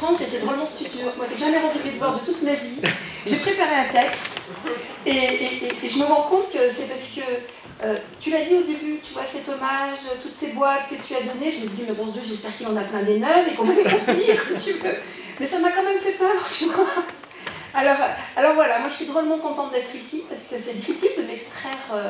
apprendre, j'étais drôlement studieuse. Moi, j'ai jamais rendu mes devoirs de toute ma vie. J'ai préparé un texte et je me rends compte que c'est parce que tu l'as dit au début, tu vois, cet hommage, toutes ces boîtes que tu as données, je me disais, mais bon Dieu, j'espère qu'il en a plein des neuves et qu'on va les remplir, si tu veux. Mais ça m'a quand même fait peur, tu vois. Alors voilà, moi je suis drôlement contente d'être ici parce que c'est difficile de m'extraire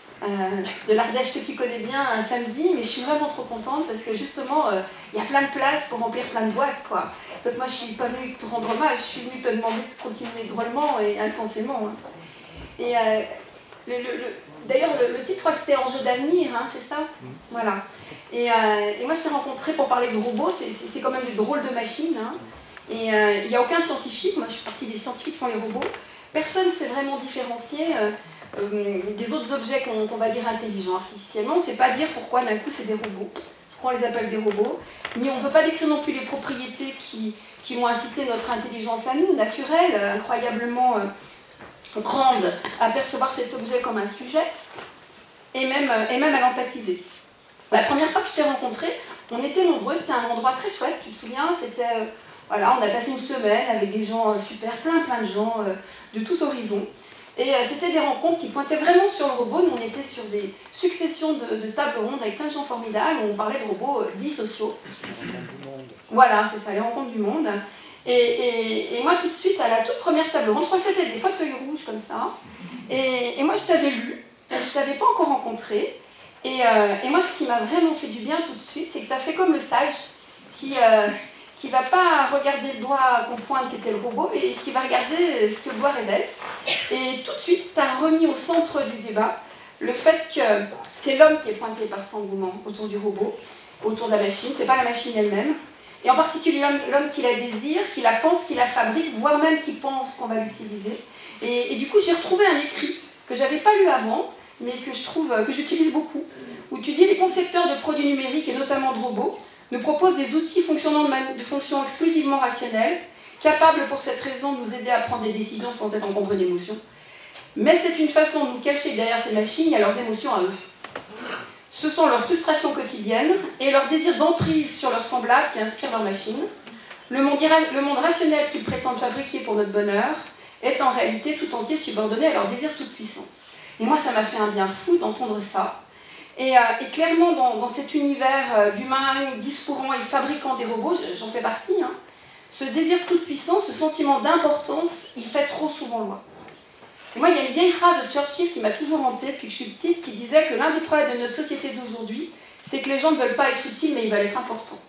de l'Ardèche que tu connais bien un samedi, mais je suis vraiment trop contente parce que justement il y a plein de places pour remplir plein de boîtes, quoi. Donc moi je suis pas venue te rendre hommage, je suis venue te demander de continuer drôlement et intensément. Hein. Et d'ailleurs le titre, je crois que c'était Enjeu d'avenir, hein, c'est ça. Voilà. Et moi je t'ai rencontré pour parler de robots, c'est quand même des drôles de machines. Hein. Et il n'y a aucun scientifique, moi je suis partie des scientifiques qui font les robots, personne ne s'est vraiment différencié des autres objets qu'on va dire intelligents artificiellement. On ne sait pas dire pourquoi d'un coup c'est des robots, pourquoi on les appelle des robots, ni on ne peut pas décrire non plus les propriétés qui vont inciter notre intelligence à nous, naturelle, incroyablement grande, à percevoir cet objet comme un sujet, et même à l'empathiser. La première fois que je t'ai rencontré, on était nombreux, c'était un endroit très chouette, tu te souviens, c'était... Voilà, on a passé une semaine avec des gens super, plein de gens de tous horizons. Et c'était des rencontres qui pointaient vraiment sur le robot. Nous, on était sur des successions de tables rondes avec plein de gens formidables où on parlait de robots dits sociaux. Voilà, c'est ça, les rencontres du monde. Et moi, tout de suite, à la toute première table ronde, je crois que c'était des fauteuils rouges comme ça. Et moi, je t'avais lu, je ne t'avais pas encore rencontré. Et moi, ce qui m'a vraiment fait du bien tout de suite, c'est que tu as fait comme le sage qui ne va pas regarder le doigt qu'on pointe qui était le robot, mais qui va regarder ce que le doigt révèle. Et tout de suite, tu as remis au centre du débat le fait que c'est l'homme qui est pointé par cet engouement autour du robot, autour de la machine, c'est pas la machine elle-même. Et en particulier l'homme qui la désire, qui la pense, qui la fabrique, voire même qui pense qu'on va l'utiliser. Et du coup, j'ai retrouvé un écrit que j'avais pas lu avant, mais que je trouve que j'utilise beaucoup, où tu dis les concepteurs de produits numériques et notamment de robots nous propose des outils fonctionnant de fonctions exclusivement rationnelles, capables pour cette raison de nous aider à prendre des décisions sans être encombrés d'émotions. Mais c'est une façon de nous cacher derrière ces machines et à leurs émotions à eux. Ce sont leurs frustrations quotidiennes et leur désir d'emprise sur leurs semblables qui inspirent leurs machines. Le monde rationnel qu'ils prétendent fabriquer pour notre bonheur est en réalité tout entier subordonné à leur désir toute puissance. Et moi, ça m'a fait un bien fou d'entendre ça. Et clairement, dans cet univers d'humains discourant et fabriquant des robots, j'en fais partie, hein, ce désir toute puissance, ce sentiment d'importance, il fait trop souvent loi. Et moi, il y a une vieille phrase de Churchill qui m'a toujours hantée depuis que je suis petite, qui disait que l'un des problèmes de notre société d'aujourd'hui, c'est que les gens ne veulent pas être utiles, mais ils veulent être importants.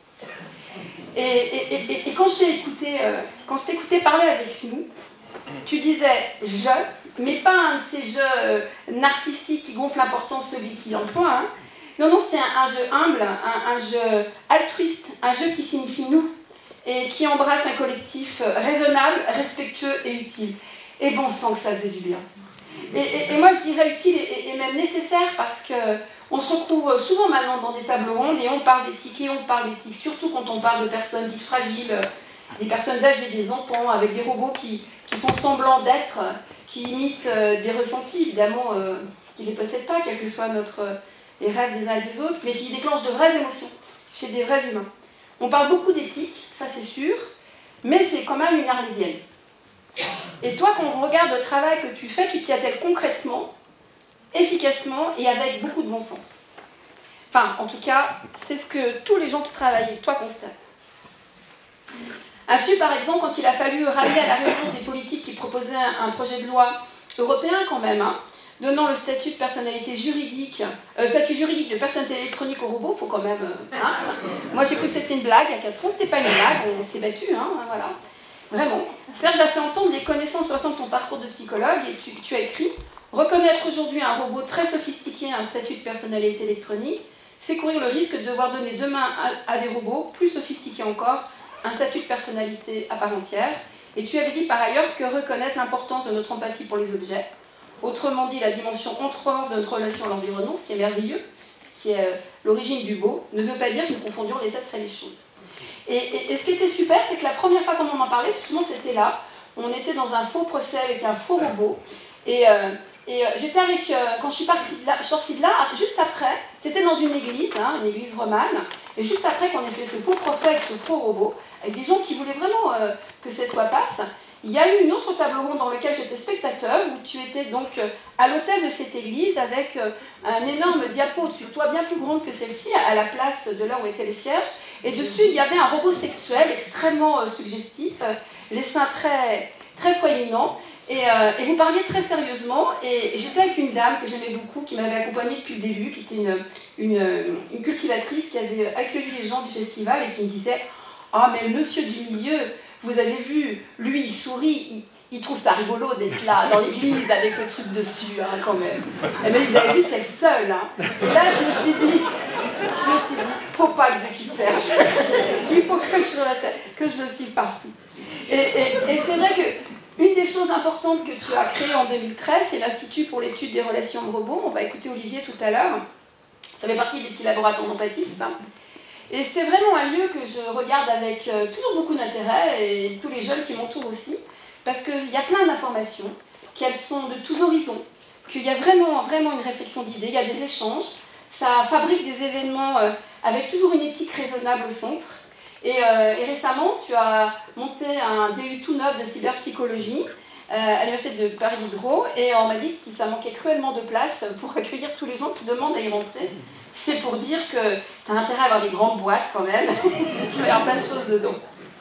Et quand je t'ai écouté parler avec nous, tu disais « je », mais pas un de ces jeux narcissiques qui gonflent l'importance celui qui emploie. Hein. Non, c'est un jeu humble, un jeu altruiste, un jeu qui signifie nous et qui embrasse un collectif raisonnable, respectueux et utile. Et bon sang que ça faisait du bien. Et moi je dirais utile et même nécessaire parce qu'on se retrouve souvent maintenant dans des tables rondes et on parle d'éthique surtout quand on parle de personnes dites fragiles, des personnes âgées, des enfants, avec des robots qui font semblant d'être, qui imitent des ressentis, évidemment, qui ne les possèdent pas, quels que soient les rêves des uns et des autres, mais qui déclenchent de vraies émotions chez des vrais humains. On parle beaucoup d'éthique, ça c'est sûr, mais c'est quand même une arlésienne. Et toi, quand on regarde le travail que tu fais, tu t'y attelles concrètement, efficacement et avec beaucoup de bon sens. Enfin, en tout cas, c'est ce que tous les gens qui travaillent avec toi constatent. Ainsi, par exemple, quand il a fallu ramener à la raison des politiques qui proposaient un projet de loi européen quand même, hein, donnant le statut de personnalité juridique, statut juridique de personnalité électronique aux robots, faut quand même... Hein. Moi j'ai cru que c'était une blague à 4 ans, c'était pas une blague, on s'est battu, hein, voilà. Vraiment. Serge a fait entendre les connaissances sur l'ensemble de ton parcours de psychologue et tu as écrit « Reconnaître aujourd'hui un robot très sophistiqué à un statut de personnalité électronique, c'est courir le risque de devoir donner demain à des robots plus sophistiqués encore un statut de personnalité à part entière. » Et tu avais dit par ailleurs que reconnaître l'importance de notre empathie pour les objets, autrement dit la dimension entre de notre relation à l'environnement, ce qui est merveilleux, ce qui est l'origine du beau, ne veut pas dire que nous confondions les êtres et les choses. Et ce qui était super, c'est que la première fois qu'on en parlait, justement c'était là, on était dans un faux procès avec un faux robot, et j'étais avec, quand je suis sortie de là, juste après, c'était dans une église romane, et juste après qu'on ait fait ce faux procès avec ce faux robot, avec des gens qui voulaient vraiment que cette loi passe. Il y a eu une autre table ronde dans laquelle j'étais spectateur, où tu étais donc à l'autel de cette église avec un énorme diapo au-dessus de toi, bien plus grande que celle-ci, à la place de là où étaient les cierges. Et dessus, il y avait un robot sexuel extrêmement suggestif, les seins très, très proéminents. Et vous parliez très sérieusement, et j'étais avec une dame que j'aimais beaucoup, qui m'avait accompagnée depuis le début, qui était une cultivatrice qui avait accueilli les gens du festival et qui me disait « Ah, mais le monsieur du milieu, vous avez vu, lui, il sourit, il trouve ça rigolo d'être là, dans l'église, avec le truc dessus, hein, quand même. » Mais vous avez vu, c'est le seul. Hein. Et là, je me suis dit, faut pas que je quitte Serge. Il faut que je le suive partout. Et c'est vrai que une des choses importantes que tu as créées en 2013, c'est l'Institut pour l'étude des relations homme-robot. On va écouter Olivier tout à l'heure. Ça fait partie des petits laboratoires d'empathie, ça. Et c'est vraiment un lieu que je regarde avec toujours beaucoup d'intérêt, et tous les jeunes qui m'entourent aussi, parce qu'il y a plein d'informations, qu'elles sont de tous horizons, qu'il y a vraiment, vraiment une réflexion d'idées, il y a des échanges, ça fabrique des événements avec toujours une éthique raisonnable au centre. Et récemment, tu as monté un DU tout neuf de cyberpsychologie à l'Université de Paris Diderot, et on m'a dit que ça manquait cruellement de place pour accueillir tous les gens qui demandent à y rentrer. C'est pour dire que tu as intérêt à avoir des grandes boîtes quand même, qui va y avoir plein de choses dedans.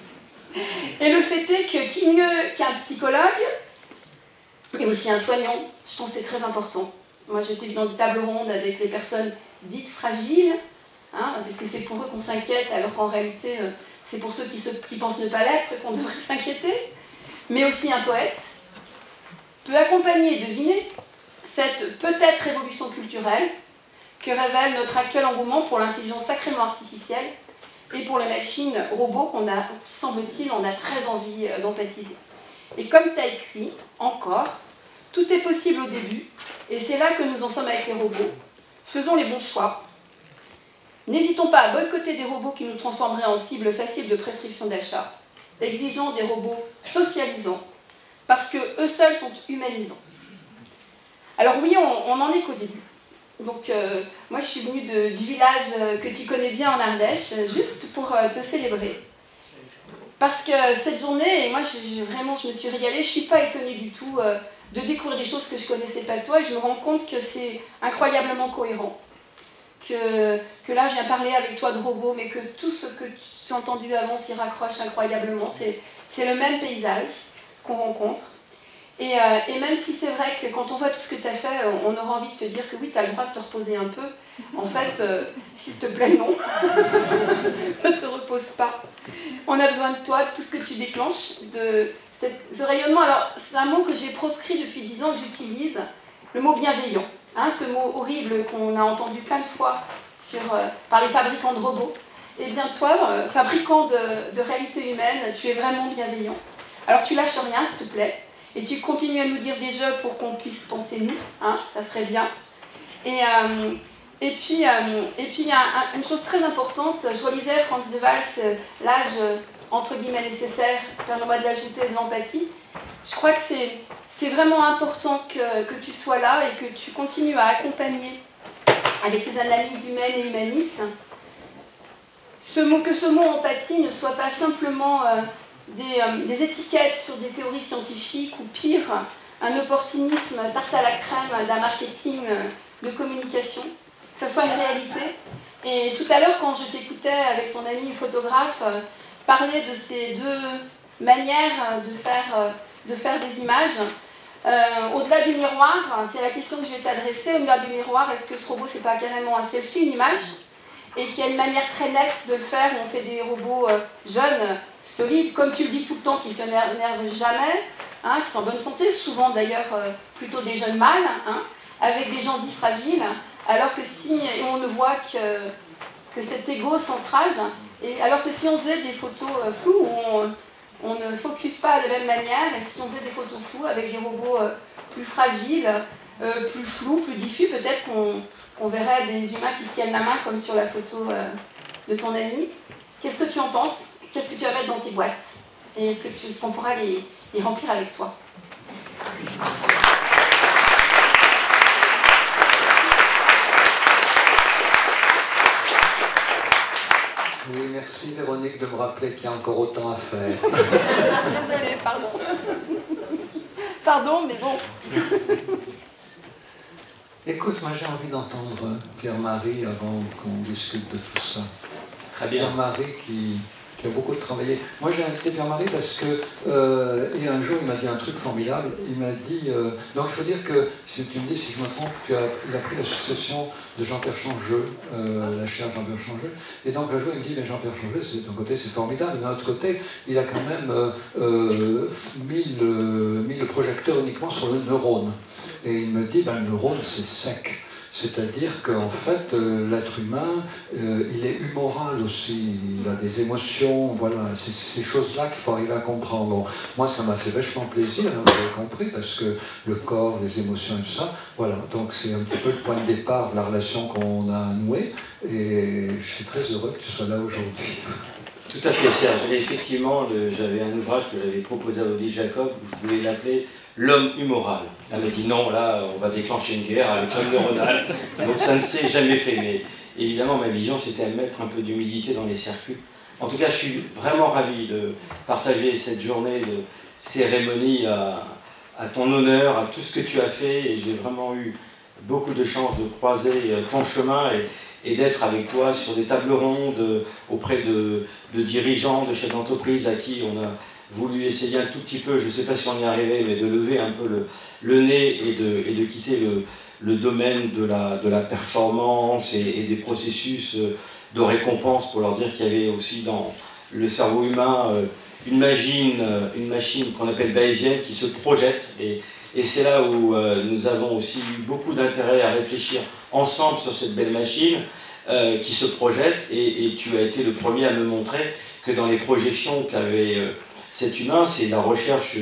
Et le fait est que qui mieux qu'un psychologue, mais aussi un soignant, je pense que c'est très important. Moi j'étais dans une table ronde avec les personnes dites fragiles, hein, puisque c'est pour eux qu'on s'inquiète, alors qu'en réalité c'est pour ceux qui pensent ne pas l'être qu'on devrait s'inquiéter. Mais aussi un poète peut accompagner et deviner cette peut-être révolution culturelle que révèle notre actuel engouement pour l'intelligence sacrément artificielle et pour les machines robots qu'on a, semble-t-il, on a très envie d'empathiser. Et comme tu as écrit, encore, tout est possible au début, et c'est là que nous en sommes avec les robots. Faisons les bons choix. N'hésitons pas à boycotter des robots qui nous transformeraient en cible facile de prescription d'achat. Exigeons des robots socialisants, parce qu'eux seuls sont humanisants. Alors oui, on n'en est qu'au début. Donc moi je suis venue du village que tu connais bien en Ardèche, juste pour te célébrer. Parce que cette journée, et moi vraiment je me suis régalée, je ne suis pas étonnée du tout de découvrir des choses que je ne connaissais pas de toi, et je me rends compte que c'est incroyablement cohérent. Que là je viens parler avec toi de robots, mais que tout ce que tu as entendu avant s'y raccroche incroyablement, c'est le même paysage qu'on rencontre. Et même si c'est vrai que quand on voit tout ce que tu as fait, on aura envie de te dire que oui, tu as le droit de te reposer un peu. En fait, s'il te plaît, non. Ne te repose pas. On a besoin de toi, de tout ce que tu déclenches, de ce rayonnement. Alors, c'est un mot que j'ai proscrit depuis 10 ans, que j'utilise, le mot bienveillant. Hein, ce mot horrible qu'on a entendu plein de fois par les fabricants de robots. Eh bien, toi, fabricant de réalité humaine, tu es vraiment bienveillant. Alors, tu lâches rien, s'il te plaît. Et tu continues à nous dire des jeux pour qu'on puisse penser nous, hein, ça serait bien. Et puis, il y a une chose très importante, je relisais Franz de Waals, l'âge entre guillemets nécessaire, permets-moi de l'ajouter, de l'empathie. Je crois que c'est vraiment important que tu sois là et que tu continues à accompagner avec tes analyses humaines et humanistes. Que ce mot empathie ne soit pas simplement des étiquettes sur des théories scientifiques, ou pire, un opportunisme tarte à la crème d'un marketing de communication, que ça soit une réalité. Et tout à l'heure, quand je t'écoutais avec ton ami photographe parler de ces deux manières de faire des images, au-delà du miroir, c'est la question que je vais t'adresser, au-delà du miroir, est-ce que ce robot c'est pas carrément un selfie, une image, et qu'il y a une manière très nette de le faire, où on fait des robots jeunes, solides, comme tu le dis tout le temps, qui ne se nervent jamais, hein, qui sont en bonne santé, souvent d'ailleurs plutôt des jeunes mâles, hein, avec des gens dits fragiles, alors que si on ne voit que cet égo centrage, et alors que si on faisait des photos floues, où on ne focus pas de la même manière, et si on faisait des photos floues avec des robots plus fragiles, plus flous, plus diffus, peut-être qu'on verrait des humains qui se tiennent la main comme sur la photo de ton ami. Qu'est-ce que tu en penses? Qu'est-ce que tu vas mettre dans tes boîtes? Et est-ce qu'on pourra les remplir avec toi? Oui, merci Véronique de me rappeler qu'il y a encore autant à faire. Je suis désolée, pardon. Pardon, mais bon. Écoute, moi j'ai envie d'entendre Pierre-Marie avant qu'on discute de tout ça. Très bien. Pierre-Marie qui a beaucoup travaillé. Moi j'ai invité Pierre-Marie parce que et un jour il m'a dit un truc formidable. Il m'a dit donc il faut dire que si tu me dis si je me trompe, il a pris la succession de Jean-Pierre Changeux, la chaire Jean-Pierre Changeux. Et donc un jour il me dit mais Jean-Pierre Changeux, de ton côté c'est formidable, mais d'un autre côté il a quand même mis le projecteur uniquement sur le neurone. Et il me dit ben le neurone c'est sec. C'est-à-dire qu'en fait, l'être humain, il est humoral aussi, il a des émotions, voilà, c'est ces choses-là qu'il faut arriver à comprendre. Bon, moi, ça m'a fait vachement plaisir, hein, vous avez compris, parce que le corps, les émotions et tout ça, voilà, donc c'est un petit peu le point de départ de la relation qu'on a nouée, et je suis très heureux que tu sois là aujourd'hui. Tout à fait, Serge. Et effectivement, j'avais un ouvrage que j'avais proposé à Odile Jacob, où je voulais l'appeler L'homme humoral. Elle m'a dit non, là, on va déclencher une guerre avec l'homme neuronal. Donc ça ne s'est jamais fait. Mais évidemment, ma vision, c'était de mettre un peu d'humilité dans les circuits. En tout cas, je suis vraiment ravi de partager cette journée de cérémonie à ton honneur, à tout ce que tu as fait. Et j'ai vraiment eu beaucoup de chance de croiser ton chemin et d'être avec toi sur des tables rondes auprès de dirigeants, de chefs d'entreprise à qui on a voulu essayer un tout petit peu, je ne sais pas si on y est arrivé, mais de lever un peu le nez et de quitter le domaine de la performance et des processus de récompense pour leur dire qu'il y avait aussi dans le cerveau humain une machine qu'on appelle bayésienne qui se projette. Et c'est là où nous avons aussi eu beaucoup d'intérêt à réfléchir ensemble sur cette belle machine qui se projette. Et tu as été le premier à me montrer que dans les projections qu'avait cet humain, c'est la recherche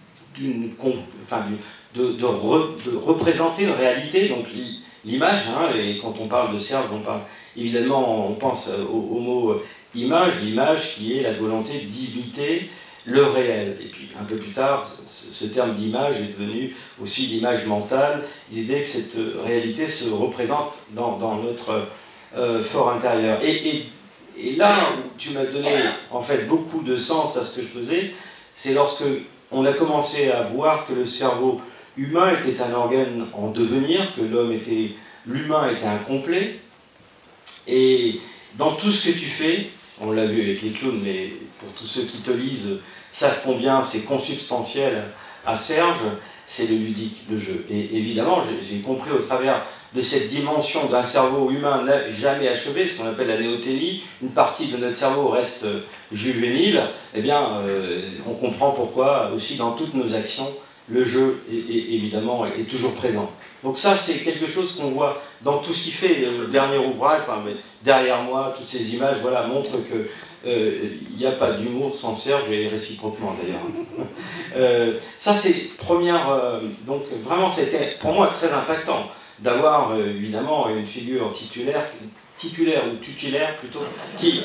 de représenter une réalité, donc l'image. Hein, et quand on parle de Serge, évidemment, on pense au mot image, l'image qui est la volonté d'imiter le réel. Et puis un peu plus tard, ce terme d'image est devenu aussi l'image mentale, l'idée que cette réalité se représente dans notre fort intérieur. Et là où tu m'as donné en fait beaucoup de sens à ce que je faisais, c'est lorsque on a commencé à voir que le cerveau humain était un organe en devenir, que l'humain était incomplet. Et dans tout ce que tu fais, on l'a vu avec les clowns, mais pour tous ceux qui te lisent, savent combien c'est consubstantiel à Serge, c'est le ludique, le jeu. Et évidemment, j'ai compris au travers de cette dimension d'un cerveau humain jamais achevé, ce qu'on appelle la néoténie, une partie de notre cerveau reste juvénile, eh bien, on comprend pourquoi aussi dans toutes nos actions, le jeu, évidemment, est toujours présent. Donc ça, c'est quelque chose qu'on voit dans tout ce qui fait le dernier ouvrage, enfin, derrière moi, toutes ces images, voilà, montrent que il n'y a pas d'humour sans Serge, et réciproquement d'ailleurs. Ça, c'est première... donc vraiment, c'était pour moi très impactant d'avoir évidemment une figure titulaire ou tutélaire plutôt, qui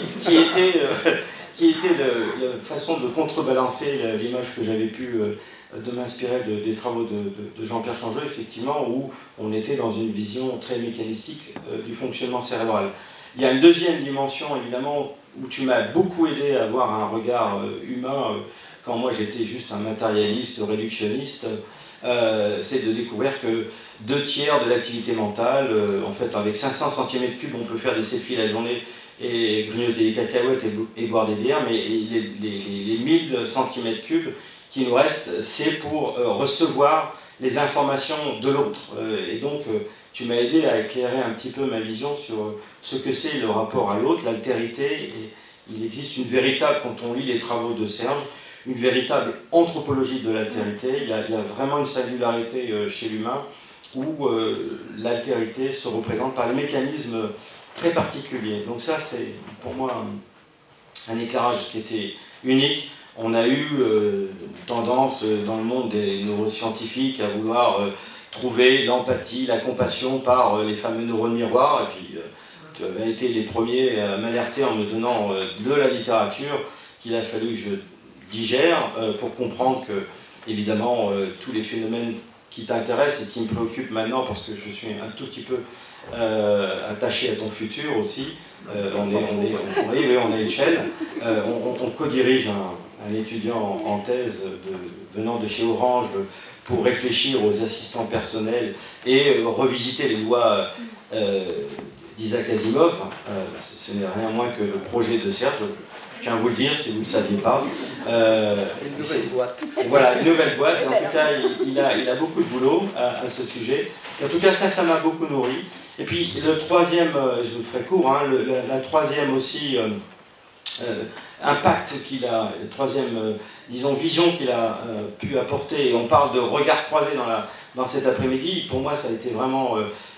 était la façon de contrebalancer l'image que j'avais pu de m'inspirer des travaux de Jean-Pierre Changeux, effectivement, où on était dans une vision très mécanistique du fonctionnement cérébral. Il y a une deuxième dimension, évidemment, où tu m'as beaucoup aidé à avoir un regard humain, quand moi j'étais juste un matérialiste, réductionniste, c'est de découvrir que 2/3 de l'activité mentale, en fait avec 500 cm3, on peut faire des selfies la journée et grignoter des cacahuètes et boire des bières, mais les 1000 cm3 qui nous restent, c'est pour recevoir les informations de l'autre. Et donc, tu m'as aidé à éclairer un petit peu ma vision sur ce que c'est le rapport à l'autre, l'altérité. Et il existe une véritable, quand on lit les travaux de Serge, une véritable anthropologie de l'altérité. Il y a vraiment une singularité chez l'humain où l'altérité se représente par des mécanismes très particuliers. Donc ça, c'est pour moi un éclairage qui était unique. On a eu tendance dans le monde des neuroscientifiques à vouloir trouver l'empathie, la compassion par les fameux neurones miroirs. Et puis tu avais été les premiers à m'alerter en me donnant de la littérature qu'il a fallu que je digère pour comprendre que, évidemment, tous les phénomènes qui t'intéressent et qui me préoccupent maintenant, parce que je suis un tout petit peu attaché à ton futur aussi, on a une chaîne. On co-dirige un étudiant en thèse venant de chez Orange pour réfléchir aux assistants personnels et revisiter les lois d'Isaac Asimov. Ce n'est rien moins que le projet de Serge. Je tiens à vous le dire, si vous ne le saviez pas. Une nouvelle boîte. Voilà, une nouvelle boîte. En tout cas, il a beaucoup de boulot à ce sujet. En tout cas, ça m'a beaucoup nourri. Et puis, le troisième, je vous ferai court, hein, la troisième aussi impact qu'il a, la troisième, disons, vision qu'il a pu apporter, et on parle de regard croisé dans cet après-midi, pour moi, ça a été vraiment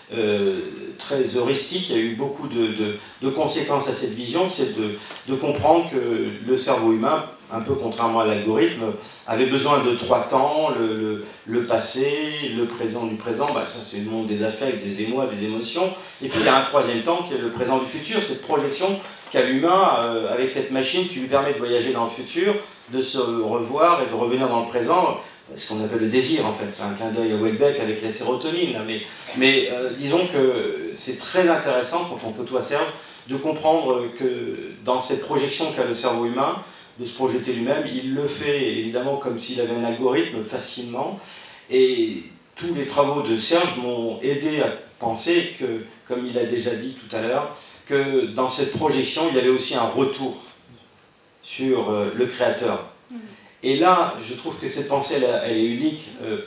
très heuristique. Il y a eu beaucoup de conséquences à cette vision, c'est de comprendre que le cerveau humain, un peu contrairement à l'algorithme, avait besoin de 3 temps, le passé, le présent du présent, ça c'est le monde des affects, des émois, des émotions, et puis il y a un troisième temps qui est le présent du futur, cette projection qu'a l'humain avec cette machine qui lui permet de voyager dans le futur, de se revoir et de revenir dans le présent, ce qu'on appelle le désir en fait, c'est un clin d'œil à Houellebecq avec la sérotonine, mais disons que c'est très intéressant quand on côtoie Serge de comprendre que dans cette projection qu'a le cerveau humain, de se projeter lui-même, il le fait évidemment comme s'il avait un algorithme facilement, et tous les travaux de Serge m'ont aidé à penser que, comme il a déjà dit tout à l'heure, que dans cette projection il y avait aussi un retour sur le créateur. Et là, je trouve que cette pensée, elle est unique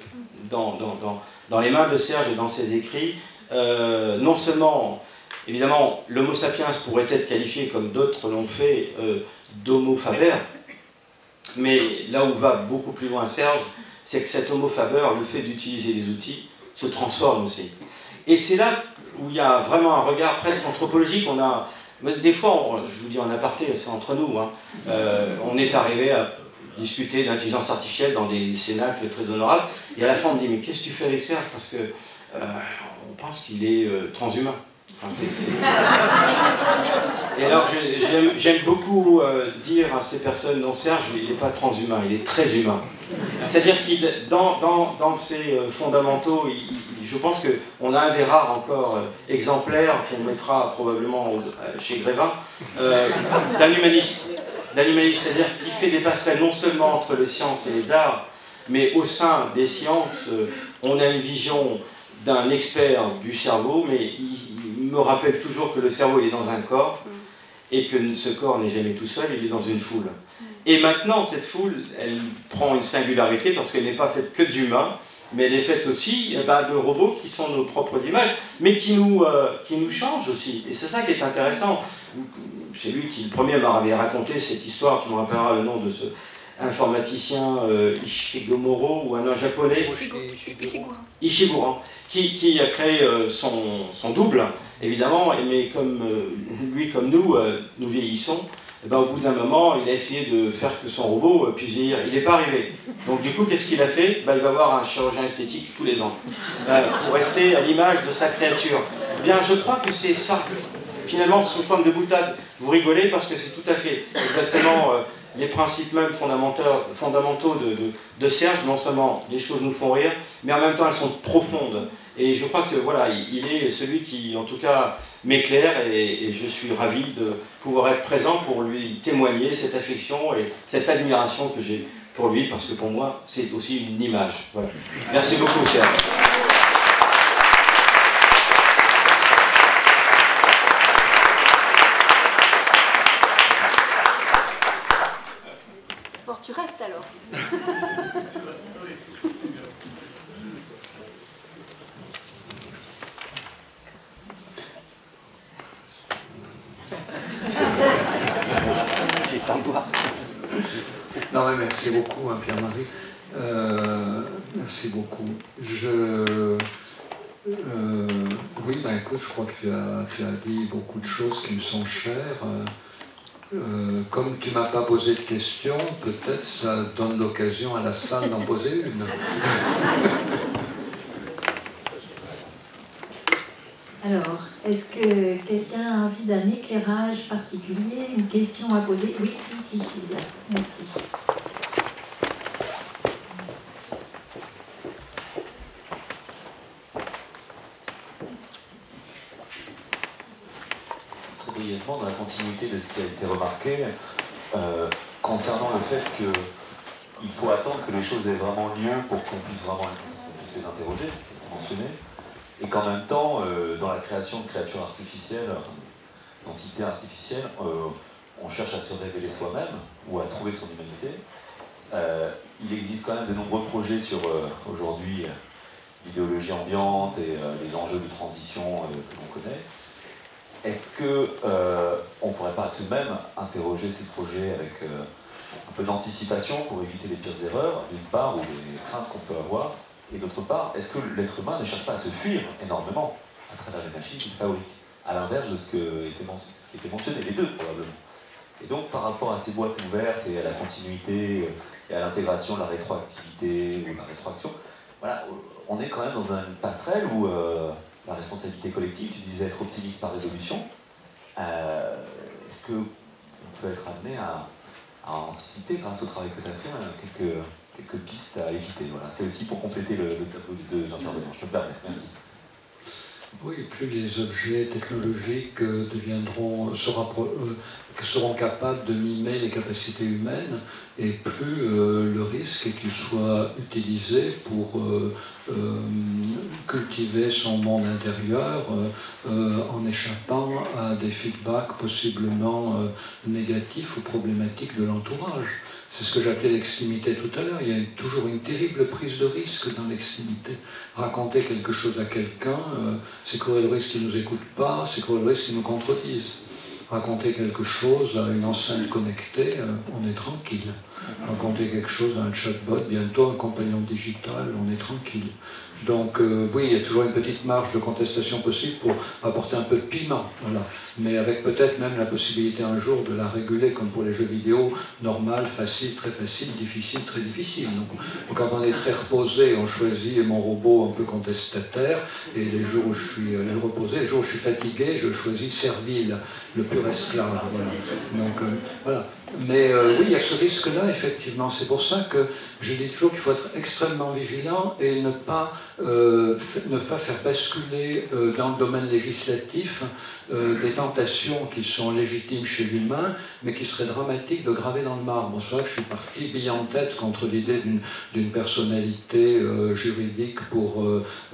dans les mains de Serge et dans ses écrits. Non seulement, évidemment, l'homo sapiens pourrait être qualifié, comme d'autres l'ont fait, d'homo faber, mais là où va beaucoup plus loin Serge, c'est que cet homo faber, le fait d'utiliser les outils, se transforme aussi. Et c'est là où il y a vraiment un regard presque anthropologique. Des fois, je vous dis en aparté, c'est entre nous, hein, on est arrivé à discuter d'intelligence artificielle dans des cénacles très honorables, et à la fin on me dit mais qu'est-ce que tu fais avec Serge, parce que on pense qu'il est transhumain. Enfin, et alors j'aime beaucoup dire à ces personnes, non, Serge il n'est pas transhumain, il est très humain. C'est-à-dire qu'il dans ses fondamentaux, je pense qu'on a un des rares encore exemplaires qu'on mettra probablement chez Grévin, d'un humaniste. C'est-à-dire qu'il fait des passerelles non seulement entre les sciences et les arts, mais au sein des sciences, on a une vision d'un expert du cerveau, mais il me rappelle toujours que le cerveau il est dans un corps, et que ce corps n'est jamais tout seul, il est dans une foule. Et maintenant, cette foule, elle prend une singularité, parce qu'elle n'est pas faite que d'humains, mais elle est faite aussi de robots qui sont nos propres images, mais qui nous changent aussi. Et c'est ça qui est intéressant. C'est lui qui, le premier, m'avait raconté cette histoire, tu me rappelleras le nom de ce informaticien Ishiguro, ou un nom japonais, Ishiguro, qui a créé son double, évidemment, mais comme lui, comme nous vieillissons, au bout d'un moment, il a essayé de faire que son robot puisse vieillir. Il n'est pas arrivé. Donc du coup, qu'est-ce qu'il a fait? Il va voir un chirurgien esthétique tous les ans, pour rester à l'image de sa créature. Eh bien, je crois que c'est ça. Finalement, sous forme de boutade, vous rigolez parce que c'est tout à fait exactement les principes même fondamentaux de Serge. Non seulement les choses nous font rire, mais en même temps elles sont profondes. Et je crois que voilà, il est celui qui, en tout cas, m'éclaire, et je suis ravi de pouvoir être présent pour lui témoigner cette affection et cette admiration que j'ai pour lui, parce que pour moi, c'est aussi une image. Voilà. Merci beaucoup, Serge. Bon, tu restes alors. Non, mais merci beaucoup, hein, Pierre-Marie. Merci beaucoup. Oui, écoute, je crois que tu as dit beaucoup de choses qui me sont chères. Comme tu ne m'as pas posé de questions, peut-être ça donne l'occasion à la salle d'en poser une. Alors, est-ce que quelqu'un a envie d'un éclairage particulier, une question à poser? Oui, ici, Sylvia. Merci. brièvement dans la continuité de ce qui a été remarqué concernant le fait qu'il faut attendre que les choses aient vraiment lieu pour qu'on puisse les interroger, c'est mentionné, et qu'en même temps, dans la création de créatures artificielles, d'entités artificielles, on cherche à se révéler soi-même ou à trouver son humanité. Il existe quand même de nombreux projets sur aujourd'hui l'idéologie ambiante et les enjeux de transition que l'on connaît. Est-ce qu'on ne pourrait pas tout de même interroger ces projets avec un peu d'anticipation pour éviter les pires erreurs, d'une part, ou les craintes qu'on peut avoir, et d'autre part, est-ce que l'être humain ne cherche pas à se fuir énormément à travers les machines qu'il fabrique, à l'inverse de ce qui était mentionné, les deux probablement. Et donc par rapport à ces boîtes ouvertes et à la continuité et à l'intégration de la rétroactivité ou de la rétroaction, voilà, on est quand même dans une passerelle où la responsabilité collective, tu disais être optimiste par résolution, est-ce qu'on peut être amené à anticiper grâce au travail que tu as fait quelques pistes à éviter? Voilà. C'est aussi pour compléter le tableau des deux intervenants. Je te permets, merci. Oui, plus les objets technologiques seront capables de mimer les capacités humaines, et plus le risque est qu'ils soient utilisés pour cultiver son monde intérieur en échappant à des feedbacks possiblement négatifs ou problématiques de l'entourage. C'est ce que j'appelais l'extimité tout à l'heure. Il y a toujours une terrible prise de risque dans l'extimité. Raconter quelque chose à quelqu'un, c'est courir le risque qu'il ne nous écoute pas, c'est courir le risque qu'il nous contredise. Raconter quelque chose à une enceinte connectée, on est tranquille. Raconter quelque chose à un chatbot, bientôt un compagnon digital, on est tranquille. Donc oui, il y a toujours une petite marge de contestation possible pour apporter un peu de piment, voilà. Mais avec peut-être même la possibilité un jour de la réguler, comme pour les jeux vidéo, normal, facile, très facile, difficile, très difficile. Donc quand on est très reposé, on choisit mon robot un peu contestataire, et les jours où je suis reposé, les jours où je suis fatigué, je choisis servile, le pur esclave. Voilà. Donc voilà. Mais oui, il y a ce risque-là, effectivement. C'est pour ça que je dis toujours qu'il faut être extrêmement vigilant et ne pas faire basculer dans le domaine législatif des tentations qui sont légitimes chez l'humain, mais qui seraient dramatiques de graver dans le marbre. C'est vrai que je suis parti bille en tête contre l'idée d'une personnalité juridique pour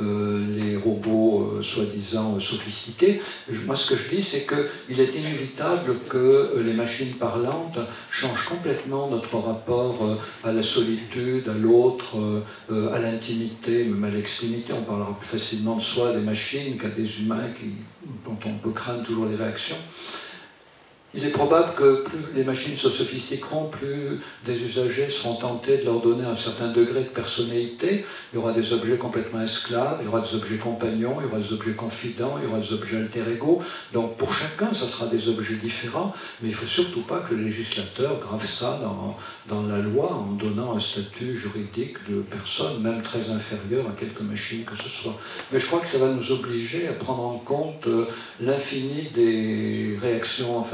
les robots soi-disant sophistiqués. Moi, ce que je dis, c'est qu'il est inévitable que les machines parlantes changent complètement notre rapport à la solitude, à l'autre, à l'intimité, même à l'extrémité. On parlera plus facilement de soi des machines qu'à des humains dont on peut craindre toujours les réactions. Il est probable que plus les machines se sophistiqueront, plus des usagers seront tentés de leur donner un certain degré de personnalité. Il y aura des objets complètement esclaves, il y aura des objets compagnons, il y aura des objets confidents, il y aura des objets alter-ego. Donc pour chacun, ça sera des objets différents, mais il ne faut surtout pas que le législateur grave ça dans la loi en donnant un statut juridique de personne, même très inférieur à quelque machine que ce soit. Mais je crois que ça va nous obliger à prendre en compte l'infini des réactions, enfin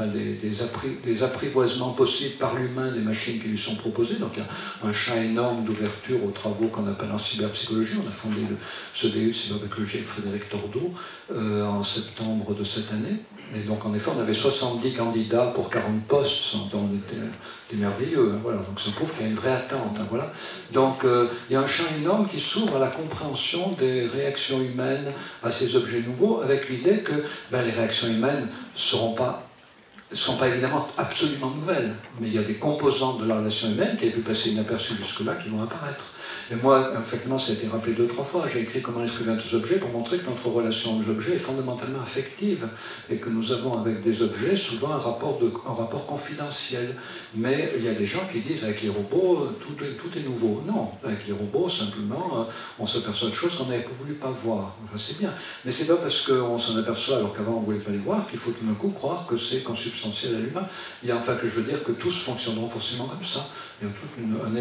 des apprivoisements possibles par l'humain des machines qui lui sont proposées. Donc il y a un champ énorme d'ouverture aux travaux qu'on appelle en cyberpsychologie. On a fondé ce DU de cyberpsychologie avec Frédéric Tordeau en septembre de cette année. Et donc en effet, on avait 70 candidats pour 40 postes, on était merveilleux. Hein, voilà. Donc ça prouve qu'il y a une vraie attente. Hein, voilà. Donc il y a un champ énorme qui s'ouvre à la compréhension des réactions humaines à ces objets nouveaux, avec l'idée que les réactions humaines ne sont pas évidemment absolument nouvelles, mais il y a des composantes de la relation humaine qui avaient pu passer inaperçues jusque-là qui vont apparaître. Et moi, effectivement, ça a été rappelé 2 ou 3 fois, j'ai écrit Comment inscrire tous objets pour montrer que notre relation aux objets est fondamentalement affective et que nous avons avec des objets souvent un rapport confidentiel. Mais il y a des gens qui disent avec les robots, tout est nouveau. Non, avec les robots, simplement, on s'aperçoit de choses qu'on n'avait voulu pas voir. Enfin, c'est bien. Mais c'est pas parce qu'on s'en aperçoit alors qu'avant on ne voulait pas les voir qu'il faut tout d'un coup croire que c'est consubstantiel à l'humain. Il y a enfin que je veux dire que tous fonctionneront forcément comme ça. Il y a tout un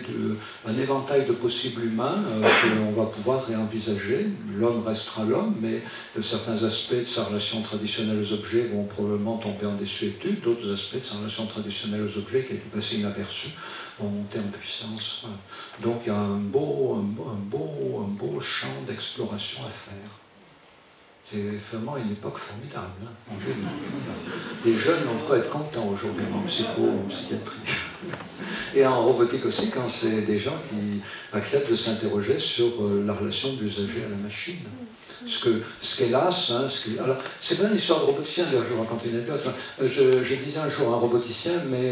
éventail de possibles humains que l'on va pouvoir réenvisager. L'homme restera l'homme, mais certains aspects de sa relation traditionnelle aux objets vont probablement tomber en désuétude, d'autres aspects de sa relation traditionnelle aux objets qui a pu passer inaperçus vont monter en puissance. Voilà. Donc il y a un beau champ d'exploration à faire. C'est vraiment une époque formidable. Hein. Les jeunes ont droit être contents aujourd'hui en psycho, en psychiatrie. Et en robotique aussi, quand c'est des gens qui acceptent de s'interroger sur la relation de l'usager à la machine. Ce qu'hélas, hein, alors c'est pas une histoire de roboticien, d'ailleurs je vous raconte une anecdote. Je disais un jour à un roboticien, mais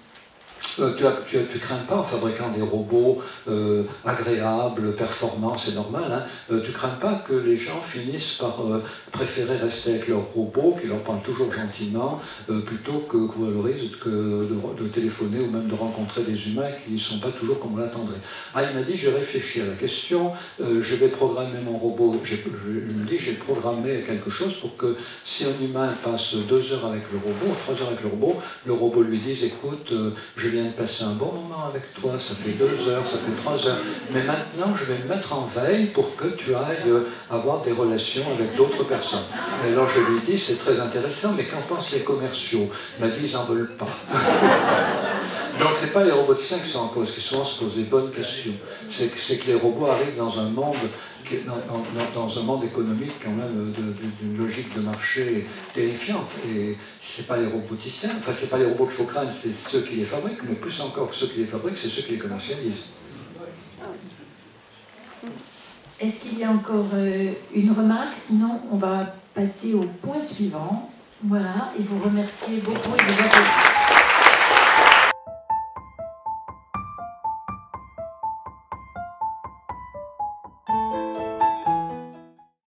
tu crains pas en fabriquant des robots agréables, performants, c'est normal, hein, tu crains pas que les gens finissent par préférer rester avec leur robot, qui leur parle toujours gentiment, plutôt que valorise de téléphoner ou même de rencontrer des humains qui ne sont pas toujours comme on l'attendrait. Ah, il m'a dit, j'ai réfléchi à la question, je vais programmer mon robot, il me dit, j'ai programmé quelque chose pour que si un humain passe 2 heures avec le robot, 3 heures avec le robot lui dise, écoute, je viens de passer un bon moment avec toi, ça fait 2 heures, ça fait 3 heures, mais maintenant je vais me mettre en veille pour que tu ailles avoir des relations avec d'autres personnes. Et alors je lui ai dit, c'est très intéressant, mais qu'en pensent les commerciaux? Il m'a dit, ils n'en veulent pas. Donc c'est pas les roboticiens qui sont en cause, qui souvent se posent des bonnes questions. C'est que les robots arrivent dans un monde dans un monde économique quand même d'une logique de marché terrifiante. Et c'est pas les roboticiens, enfin c'est pas les robots qu'il faut craindre, c'est ceux qui les fabriquent, mais plus encore que ceux qui les fabriquent, c'est ceux qui les commercialisent. Est-ce qu'il y a encore une remarque? Sinon, on va passer au point suivant. Voilà, et vous remercier beaucoup et vous applaudissez.